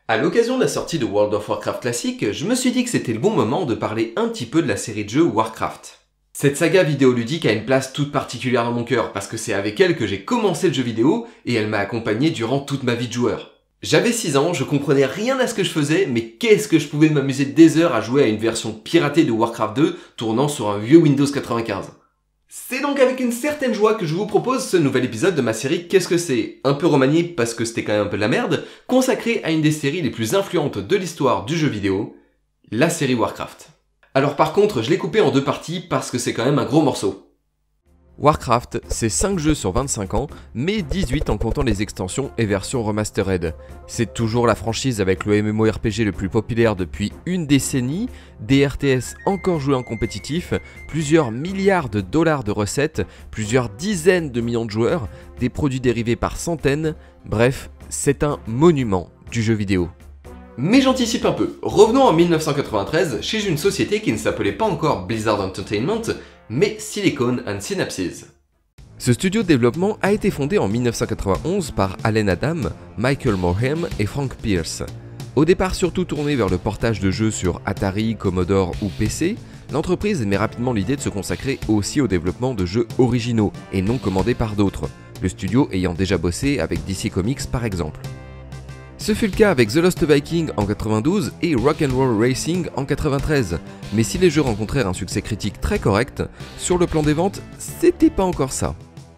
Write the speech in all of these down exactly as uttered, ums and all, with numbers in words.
À l'occasion de la sortie de World of Warcraft classique, je me suis dit que c'était le bon moment de parler un petit peu de la série de jeux Warcraft. Cette saga vidéoludique a une place toute particulière dans mon cœur parce que c'est avec elle que j'ai commencé le jeu vidéo et elle m'a accompagné durant toute ma vie de joueur. J'avais six ans, je comprenais rien à ce que je faisais, mais qu'est-ce que je pouvais m'amuser des heures à jouer à une version piratée de Warcraft deux tournant sur un vieux Windows quatre-vingt-quinze. C'est donc avec une certaine joie que je vous propose ce nouvel épisode de ma série Qu'est-ce que c'est ? Un peu remanié parce que c'était quand même un peu de la merde, consacré à une des séries les plus influentes de l'histoire du jeu vidéo, la série Warcraft. Alors par contre, je l'ai coupé en deux parties parce que c'est quand même un gros morceau. Warcraft, c'est cinq jeux sur vingt-cinq ans, mais dix-huit en comptant les extensions et versions remastered. C'est toujours la franchise avec le MMORPG le plus populaire depuis une décennie, des R T S encore joués en compétitif, plusieurs milliards de dollars de recettes, plusieurs dizaines de millions de joueurs, des produits dérivés par centaines, bref, c'est un monument du jeu vidéo. Mais j'anticipe un peu. Revenons en mille neuf cent quatre-vingt-treize chez une société qui ne s'appelait pas encore Blizzard Entertainment, mais Silicon and Synapses. Ce studio de développement a été fondé en mille neuf cent quatre-vingt-onze par Allen Adam, Michael Morhaime et Frank Pierce. Au départ surtout tourné vers le portage de jeux sur Atari, Commodore ou P C, l'entreprise émet rapidement l'idée de se consacrer aussi au développement de jeux originaux et non commandés par d'autres, le studio ayant déjà bossé avec D C Comics par exemple. Ce fut le cas avec The Lost Viking en quatre-vingt-douze et Rock'n'Roll Racing en quatre-vingt-treize, mais si les jeux rencontrèrent un succès critique très correct, sur le plan des ventes, c'était pas encore ça.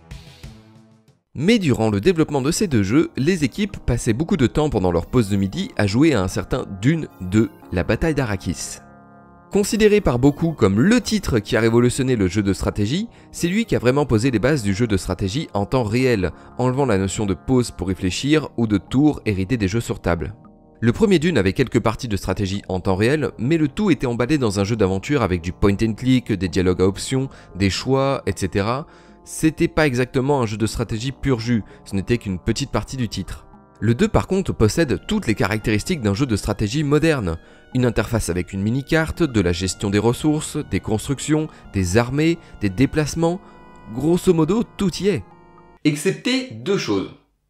Mais durant le développement de ces deux jeux, les équipes passaient beaucoup de temps pendant leur pause de midi à jouer à un certain Dune deux, la bataille d'Arrakis. Considéré par beaucoup comme le titre qui a révolutionné le jeu de stratégie, c'est lui qui a vraiment posé les bases du jeu de stratégie en temps réel, enlevant la notion de pause pour réfléchir ou de tour hérité des jeux sur table. Le premier Dune avait quelques parties de stratégie en temps réel, mais le tout était emballé dans un jeu d'aventure avec du point and click, des dialogues à options, des choix, et cetera. C'était pas exactement un jeu de stratégie pur jus, ce n'était qu'une petite partie du titre. Le deux par contre possède toutes les caractéristiques d'un jeu de stratégie moderne. Une interface avec une mini-carte, de la gestion des ressources, des constructions, des armées, des déplacements, grosso modo tout y est. Excepté deux choses.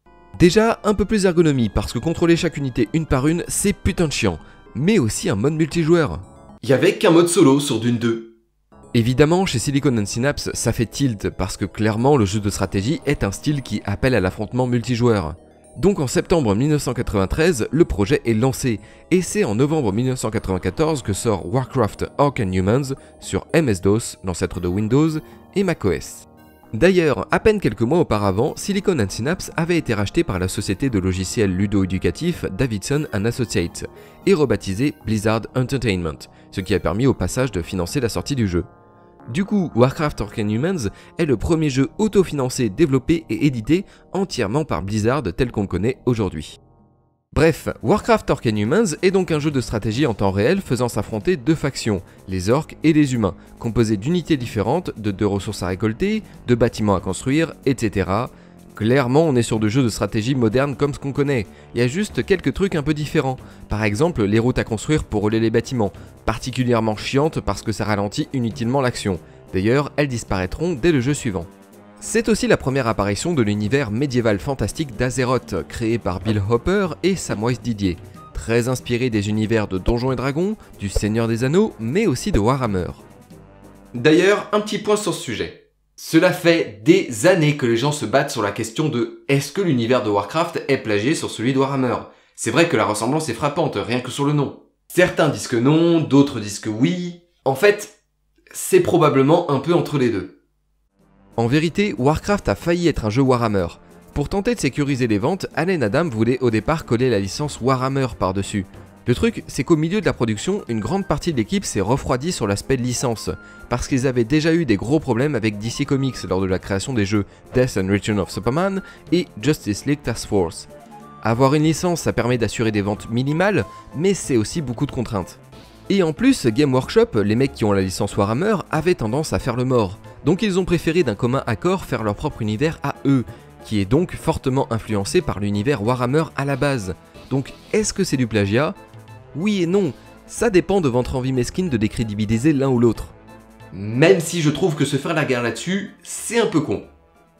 Déjà un peu plus ergonomie parce que contrôler chaque unité une par une c'est putain de chiant, mais aussi un mode multijoueur. Il y avait qu'un mode solo sur Dune deux. Évidemment, chez Silicon and Synapses, ça fait tilt parce que clairement le jeu de stratégie est un style qui appelle à l'affrontement multijoueur. Donc en septembre mille neuf cent quatre-vingt-treize, le projet est lancé, et c'est en novembre mille neuf cent quatre-vingt-quatorze que sort Warcraft Orcs and Humans sur M S DOS, l'ancêtre de Windows, et macOS. D'ailleurs, à peine quelques mois auparavant, Silicon and Synapses avait été racheté par la société de logiciels ludo-éducatifs Davidson and Associates, et rebaptisé Blizzard Entertainment, ce qui a permis au passage de financer la sortie du jeu. Du coup, Warcraft Orcs and Humans est le premier jeu autofinancé, développé et édité entièrement par Blizzard tel qu'on le connaît aujourd'hui. Bref, Warcraft Orcs and Humans est donc un jeu de stratégie en temps réel faisant s'affronter deux factions, les orques et les humains, composés d'unités différentes, de deux ressources à récolter, de bâtiments à construire, et cetera. Clairement, on est sur de jeux de stratégie modernes comme ce qu'on connaît. Il y a juste quelques trucs un peu différents. Par exemple, les routes à construire pour relier les bâtiments, particulièrement chiantes parce que ça ralentit inutilement l'action. D'ailleurs, elles disparaîtront dès le jeu suivant. C'est aussi la première apparition de l'univers médiéval fantastique d'Azeroth, créé par Bill Hopper et Samwise Didier. Très inspiré des univers de Donjons et Dragons, du Seigneur des Anneaux, mais aussi de Warhammer. D'ailleurs, un petit point sur ce sujet. Cela fait des années que les gens se battent sur la question de est-ce que l'univers de Warcraft est plagié sur celui de Warhammer ? C'est vrai que la ressemblance est frappante, rien que sur le nom. Certains disent que non, d'autres disent que oui. En fait, c'est probablement un peu entre les deux. En vérité, Warcraft a failli être un jeu Warhammer. Pour tenter de sécuriser les ventes, Allen Adam voulait au départ coller la licence Warhammer par-dessus. Le truc, c'est qu'au milieu de la production, une grande partie de l'équipe s'est refroidie sur l'aspect licence, parce qu'ils avaient déjà eu des gros problèmes avec D C Comics lors de la création des jeux Death and Return of Superman et Justice League Task Force. Avoir une licence, ça permet d'assurer des ventes minimales, mais c'est aussi beaucoup de contraintes. Et en plus, Game Workshop, les mecs qui ont la licence Warhammer, avaient tendance à faire le mort, donc ils ont préféré d'un commun accord faire leur propre univers à eux, qui est donc fortement influencé par l'univers Warhammer à la base. Donc est-ce que c'est du plagiat ? Oui et non, ça dépend de votre envie mesquine de décrédibiliser l'un ou l'autre. Même si je trouve que se faire la guerre là-dessus, c'est un peu con.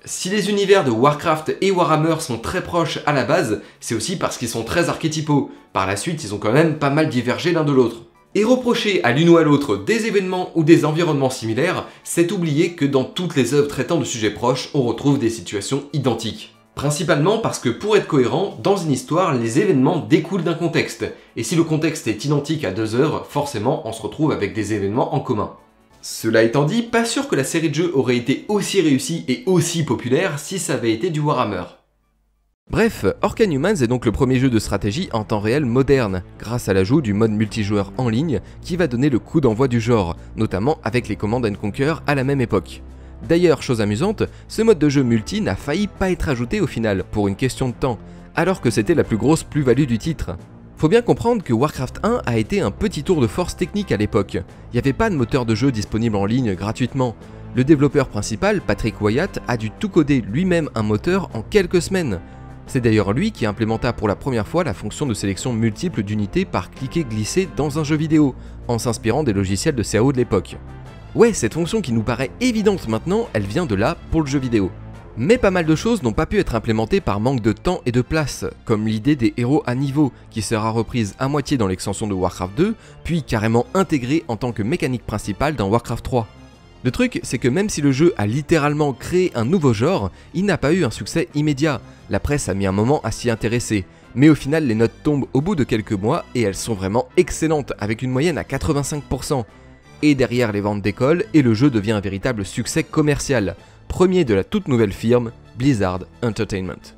Si les univers de Warcraft et Warhammer sont très proches à la base, c'est aussi parce qu'ils sont très archétypaux. Par la suite, ils ont quand même pas mal divergé l'un de l'autre. Et reprocher à l'une ou à l'autre des événements ou des environnements similaires, c'est oublier que dans toutes les œuvres traitant de sujets proches, on retrouve des situations identiques. Principalement parce que pour être cohérent, dans une histoire, les événements découlent d'un contexte. Et si le contexte est identique à deux œuvres, forcément on se retrouve avec des événements en commun. Cela étant dit, pas sûr que la série de jeux aurait été aussi réussie et aussi populaire si ça avait été du Warhammer. Bref, Orc and Humans est donc le premier jeu de stratégie en temps réel moderne, grâce à l'ajout du mode multijoueur en ligne qui va donner le coup d'envoi du genre, notamment avec les Command and Conquer à la même époque. D'ailleurs, chose amusante, ce mode de jeu multi n'a failli pas être ajouté au final, pour une question de temps, alors que c'était la plus grosse plus-value du titre. Faut bien comprendre que Warcraft un a été un petit tour de force technique à l'époque. Il n'y avait pas de moteur de jeu disponible en ligne gratuitement. Le développeur principal, Patrick Wyatt, a dû tout coder lui-même un moteur en quelques semaines. C'est d'ailleurs lui qui implémenta pour la première fois la fonction de sélection multiple d'unités par cliquer-glisser dans un jeu vidéo, en s'inspirant des logiciels de C A O de l'époque. Ouais, cette fonction qui nous paraît évidente maintenant, elle vient de là pour le jeu vidéo. Mais pas mal de choses n'ont pas pu être implémentées par manque de temps et de place, comme l'idée des héros à niveau, qui sera reprise à moitié dans l'extension de Warcraft deux, puis carrément intégrée en tant que mécanique principale dans Warcraft trois. Le truc, c'est que même si le jeu a littéralement créé un nouveau genre, il n'a pas eu un succès immédiat. La presse a mis un moment à s'y intéresser, mais au final les notes tombent au bout de quelques mois et elles sont vraiment excellentes, avec une moyenne à quatre-vingt-cinq pour cent. Et derrière les ventes décollent et le jeu devient un véritable succès commercial, premier de la toute nouvelle firme Blizzard Entertainment.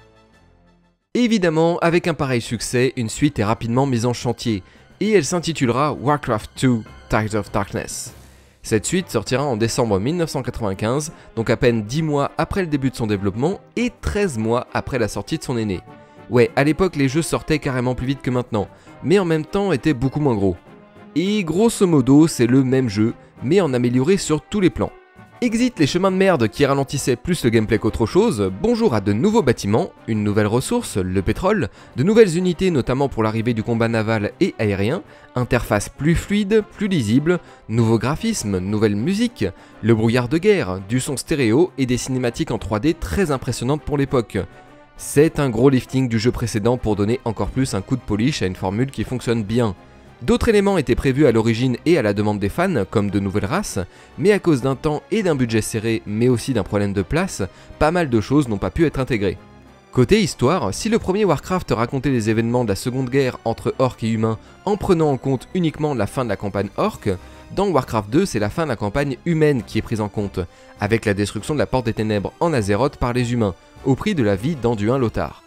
Évidemment, avec un pareil succès, une suite est rapidement mise en chantier, et elle s'intitulera Warcraft deux Tides of Darkness. Cette suite sortira en décembre mille neuf cent quatre-vingt-quinze, donc à peine dix mois après le début de son développement et treize mois après la sortie de son aîné. Ouais, à l'époque les jeux sortaient carrément plus vite que maintenant, mais en même temps étaient beaucoup moins gros. Et grosso modo c'est le même jeu, mais en amélioré sur tous les plans. Exit les chemins de merde qui ralentissaient plus le gameplay qu'autre chose, bonjour à de nouveaux bâtiments, une nouvelle ressource, le pétrole, de nouvelles unités notamment pour l'arrivée du combat naval et aérien, interface plus fluide, plus lisible, nouveaux graphismes, nouvelle musique, le brouillard de guerre, du son stéréo et des cinématiques en trois D très impressionnantes pour l'époque. C'est un gros lifting du jeu précédent pour donner encore plus un coup de polish à une formule qui fonctionne bien. D'autres éléments étaient prévus à l'origine et à la demande des fans, comme de nouvelles races, mais à cause d'un temps et d'un budget serré, mais aussi d'un problème de place, pas mal de choses n'ont pas pu être intégrées. Côté histoire, si le premier Warcraft racontait les événements de la Seconde Guerre entre orques et humains en prenant en compte uniquement la fin de la campagne orque, dans Warcraft deux c'est la fin de la campagne humaine qui est prise en compte, avec la destruction de la Porte des Ténèbres en Azeroth par les humains, au prix de la vie d'Anduin Lothar.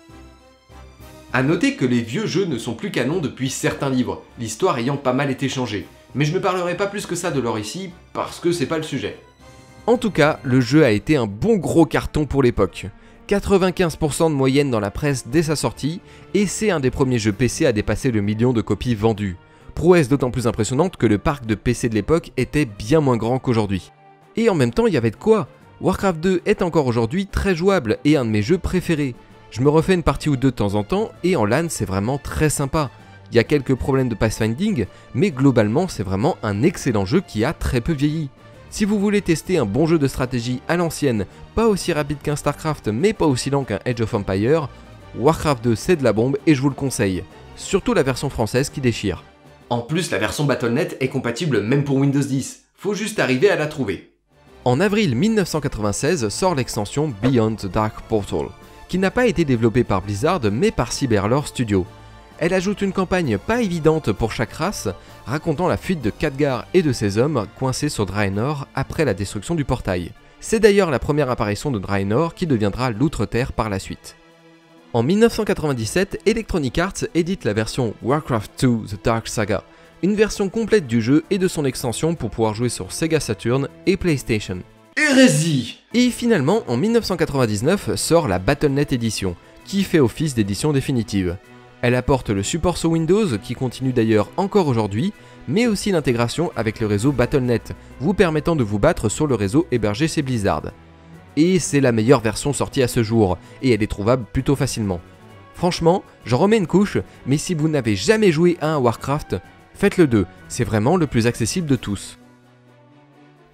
A noter que les vieux jeux ne sont plus canons depuis certains livres, l'histoire ayant pas mal été changée. Mais je ne parlerai pas plus que ça de l'or ici, parce que c'est pas le sujet. En tout cas, le jeu a été un bon gros carton pour l'époque. quatre-vingt-quinze pour cent de moyenne dans la presse dès sa sortie, et c'est un des premiers jeux P C à dépasser le million de copies vendues. Prouesse d'autant plus impressionnante que le parc de P C de l'époque était bien moins grand qu'aujourd'hui. Et en même temps, il y avait de quoi. Warcraft deux est encore aujourd'hui très jouable et un de mes jeux préférés. Je me refais une partie ou deux de temps en temps, et en LAN c'est vraiment très sympa. Il y a quelques problèmes de pathfinding, mais globalement c'est vraiment un excellent jeu qui a très peu vieilli. Si vous voulez tester un bon jeu de stratégie à l'ancienne, pas aussi rapide qu'un StarCraft mais pas aussi lent qu'un Age of Empires, Warcraft deux c'est de la bombe et je vous le conseille. Surtout la version française qui déchire. En plus la version Battle point net est compatible même pour Windows dix, faut juste arriver à la trouver. En avril mille neuf cent quatre-vingt-seize sort l'extension Beyond the Dark Portal, qui n'a pas été développée par Blizzard mais par Cyberlore Studio. Elle ajoute une campagne pas évidente pour chaque race, racontant la fuite de Khadgar et de ses hommes coincés sur Draenor après la destruction du portail. C'est d'ailleurs la première apparition de Draenor qui deviendra l'Outre-Terre par la suite. En mille neuf cent quatre-vingt-dix-sept, Electronic Arts édite la version Warcraft deux The Dark Saga, une version complète du jeu et de son extension pour pouvoir jouer sur Sega Saturn et PlayStation. Hérésie! Et finalement, en mille neuf cent quatre-vingt-dix-neuf sort la Battle point net Edition, qui fait office d'édition définitive. Elle apporte le support sur Windows, qui continue d'ailleurs encore aujourd'hui, mais aussi l'intégration avec le réseau Battle point net, vous permettant de vous battre sur le réseau hébergé chez Blizzard. Et c'est la meilleure version sortie à ce jour, et elle est trouvable plutôt facilement. Franchement, j'en remets une couche, mais si vous n'avez jamais joué à un Warcraft, faites le deux, c'est vraiment le plus accessible de tous.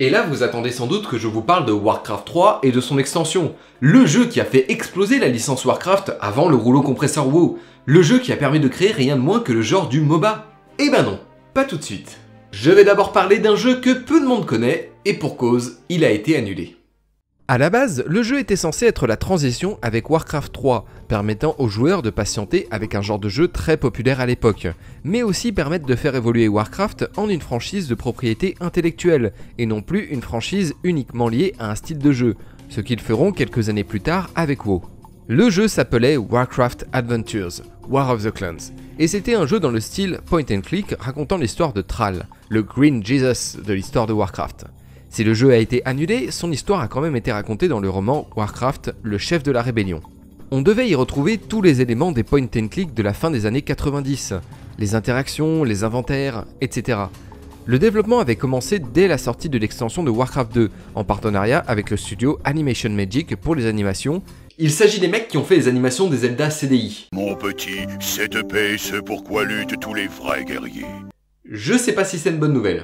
Et là, vous attendez sans doute que je vous parle de Warcraft trois et de son extension. Le jeu qui a fait exploser la licence Warcraft avant le rouleau compresseur WoW. Le jeu qui a permis de créer rien de moins que le genre du MOBA. Eh ben non, pas tout de suite. Je vais d'abord parler d'un jeu que peu de monde connaît, et pour cause, il a été annulé. À la base, le jeu était censé être la transition avec Warcraft trois, permettant aux joueurs de patienter avec un genre de jeu très populaire à l'époque, mais aussi permettre de faire évoluer Warcraft en une franchise de propriété intellectuelle, et non plus une franchise uniquement liée à un style de jeu, ce qu'ils feront quelques années plus tard avec WoW. Le jeu s'appelait Warcraft Adventures, War of the Clans, et c'était un jeu dans le style point and click racontant l'histoire de Thrall, le Green Jesus de l'histoire de Warcraft. Si le jeu a été annulé, son histoire a quand même été racontée dans le roman Warcraft, le chef de la rébellion. On devait y retrouver tous les éléments des point and click de la fin des années quatre-vingt-dix, les interactions, les inventaires, et cetera. Le développement avait commencé dès la sortie de l'extension de Warcraft deux, en partenariat avec le studio Animation Magic pour les animations. Il s'agit des mecs qui ont fait les animations des Zelda C D I. Mon petit, cette paix, c'est pourquoi luttent tous les vrais guerriers. Je sais pas si c'est une bonne nouvelle.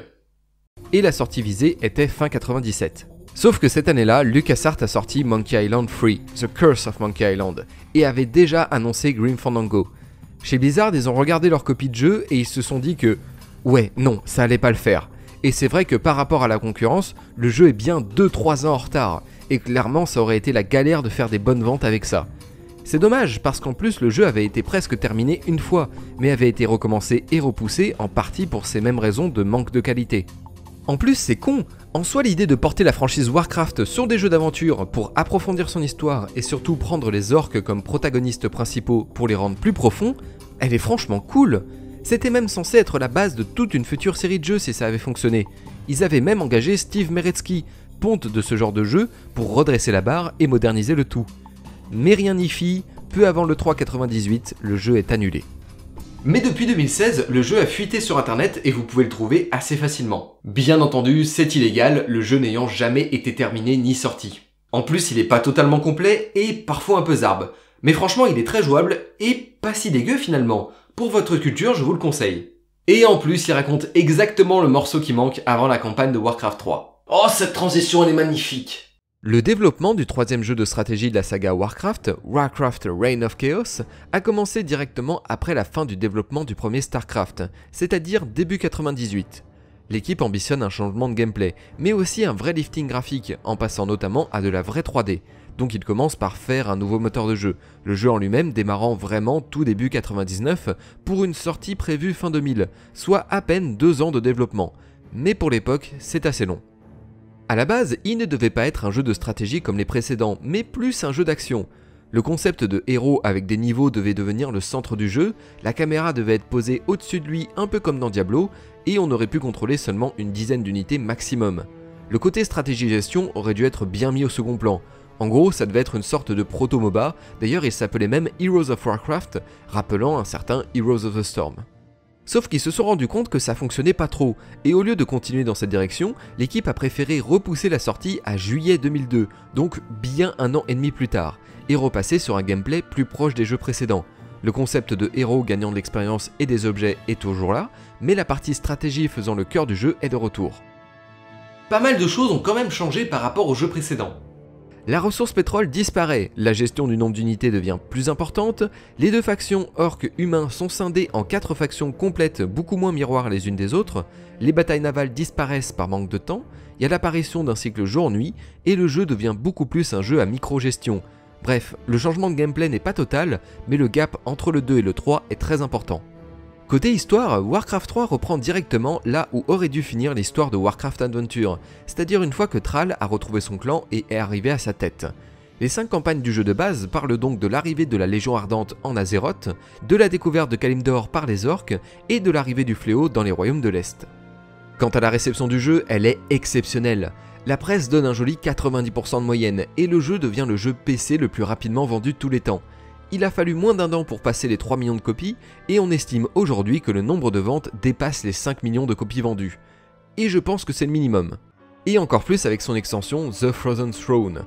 Et la sortie visée était fin quatre-vingt-dix-sept. Sauf que cette année-là, LucasArts a sorti Monkey Island trois, The Curse of Monkey Island, et avait déjà annoncé Grim Fandango. Chez Blizzard, ils ont regardé leur copie de jeu et ils se sont dit que ouais, non, ça allait pas le faire. Et c'est vrai que par rapport à la concurrence, le jeu est bien deux trois ans en retard, et clairement ça aurait été la galère de faire des bonnes ventes avec ça. C'est dommage parce qu'en plus le jeu avait été presque terminé une fois, mais avait été recommencé et repoussé en partie pour ces mêmes raisons de manque de qualité. En plus, c'est con. En soi, l'idée de porter la franchise Warcraft sur des jeux d'aventure pour approfondir son histoire et surtout prendre les orques comme protagonistes principaux pour les rendre plus profonds, elle est franchement cool. C'était même censé être la base de toute une future série de jeux si ça avait fonctionné. Ils avaient même engagé Steve Meretzky, ponte de ce genre de jeu, pour redresser la barre et moderniser le tout. Mais rien n'y fit, peu avant le trois quatre-vingt-dix-huit, le jeu est annulé. Mais depuis deux mille seize, le jeu a fuité sur internet et vous pouvez le trouver assez facilement. Bien entendu, c'est illégal, le jeu n'ayant jamais été terminé ni sorti. En plus, il est pas totalement complet et parfois un peu zarbe. Mais franchement, il est très jouable et pas si dégueu finalement. Pour votre culture, je vous le conseille. Et en plus, il raconte exactement le morceau qui manque avant la campagne de Warcraft trois. Oh, cette transition, elle est magnifique! Le développement du troisième jeu de stratégie de la saga Warcraft, Warcraft Reign of Chaos, a commencé directement après la fin du développement du premier StarCraft, c'est-à-dire début quatre-vingt-dix-huit. L'équipe ambitionne un changement de gameplay, mais aussi un vrai lifting graphique, en passant notamment à de la vraie trois D. Donc il commence par faire un nouveau moteur de jeu, le jeu en lui-même démarrant vraiment tout début quatre-vingt-dix-neuf pour une sortie prévue fin deux mille, soit à peine deux ans de développement. Mais pour l'époque, c'est assez long. A la base, il ne devait pas être un jeu de stratégie comme les précédents, mais plus un jeu d'action. Le concept de héros avec des niveaux devait devenir le centre du jeu, la caméra devait être posée au-dessus de lui un peu comme dans Diablo, et on aurait pu contrôler seulement une dizaine d'unités maximum. Le côté stratégie-gestion aurait dû être bien mis au second plan. En gros, ça devait être une sorte de proto-MOBA, d'ailleurs il s'appelait même Heroes of Warcraft, rappelant un certain Heroes of the Storm. Sauf qu'ils se sont rendus compte que ça fonctionnait pas trop, et au lieu de continuer dans cette direction, l'équipe a préféré repousser la sortie à juillet deux mille deux, donc bien un an et demi plus tard, et repasser sur un gameplay plus proche des jeux précédents. Le concept de héros gagnant de l'expérience et des objets est toujours là, mais la partie stratégie faisant le cœur du jeu est de retour. Pas mal de choses ont quand même changé par rapport au jeu précédent. La ressource pétrole disparaît, la gestion du nombre d'unités devient plus importante, les deux factions orques humains sont scindées en quatre factions complètes beaucoup moins miroirs les unes des autres, les batailles navales disparaissent par manque de temps, il y a l'apparition d'un cycle jour-nuit, et le jeu devient beaucoup plus un jeu à micro-gestion. Bref, le changement de gameplay n'est pas total, mais le gap entre le deux et le trois est très important. Côté histoire, Warcraft trois reprend directement là où aurait dû finir l'histoire de Warcraft Adventure, c'est-à-dire une fois que Thrall a retrouvé son clan et est arrivé à sa tête. Les cinq campagnes du jeu de base parlent donc de l'arrivée de la Légion Ardente en Azeroth, de la découverte de Kalimdor par les orques et de l'arrivée du fléau dans les royaumes de l'Est. Quant à la réception du jeu, elle est exceptionnelle. La presse donne un joli quatre-vingt-dix pour cent de moyenne et le jeu devient le jeu P C le plus rapidement vendu de tous les temps. Il a fallu moins d'un an pour passer les trois millions de copies, et on estime aujourd'hui que le nombre de ventes dépasse les cinq millions de copies vendues. Et je pense que c'est le minimum. Et encore plus avec son extension The Frozen Throne.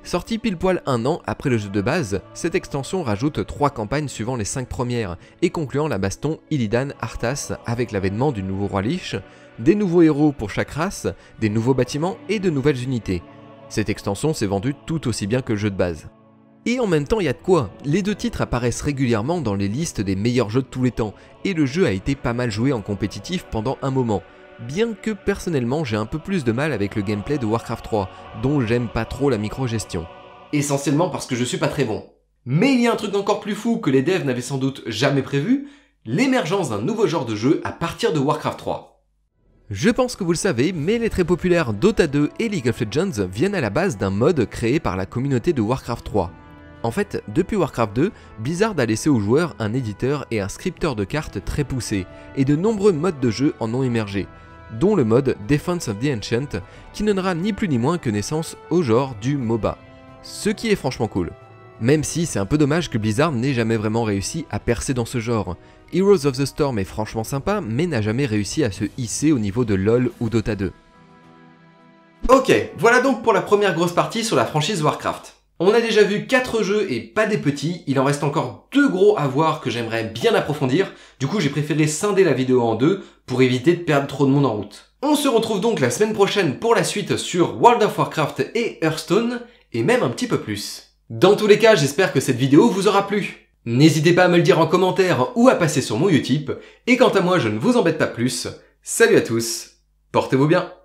Sorti pile poil un an après le jeu de base, cette extension rajoute trois campagnes suivant les cinq premières et concluant la baston Illidan-Arthas avec l'avènement du nouveau roi Lich, des nouveaux héros pour chaque race, des nouveaux bâtiments et de nouvelles unités. Cette extension s'est vendue tout aussi bien que le jeu de base. Et en même temps, il y a de quoi. Les deux titres apparaissent régulièrement dans les listes des meilleurs jeux de tous les temps, et le jeu a été pas mal joué en compétitif pendant un moment. Bien que personnellement j'ai un peu plus de mal avec le gameplay de Warcraft trois, dont j'aime pas trop la micro-gestion. Essentiellement parce que je suis pas très bon. Mais il y a un truc encore plus fou que les devs n'avaient sans doute jamais prévu, l'émergence d'un nouveau genre de jeu à partir de Warcraft trois. Je pense que vous le savez, mais les très populaires Dota deux et League of Legends viennent à la base d'un mode créé par la communauté de Warcraft trois. En fait, depuis Warcraft deux, Blizzard a laissé aux joueurs un éditeur et un scripteur de cartes très poussés, et de nombreux modes de jeu en ont émergé, dont le mode Defense of the Ancient, qui ne donnera ni plus ni moins que naissance au genre du MOBA. Ce qui est franchement cool. Même si c'est un peu dommage que Blizzard n'ait jamais vraiment réussi à percer dans ce genre. Heroes of the Storm est franchement sympa, mais n'a jamais réussi à se hisser au niveau de LoL ou Dota deux. Ok, voilà donc pour la première grosse partie sur la franchise Warcraft. On a déjà vu quatre jeux et pas des petits, il en reste encore deux gros à voir que j'aimerais bien approfondir, du coup j'ai préféré scinder la vidéo en deux pour éviter de perdre trop de monde en route. On se retrouve donc la semaine prochaine pour la suite sur World of Warcraft et Hearthstone, et même un petit peu plus. Dans tous les cas, j'espère que cette vidéo vous aura plu. N'hésitez pas à me le dire en commentaire ou à passer sur mon Utip, et quant à moi je ne vous embête pas plus, salut à tous, portez-vous bien.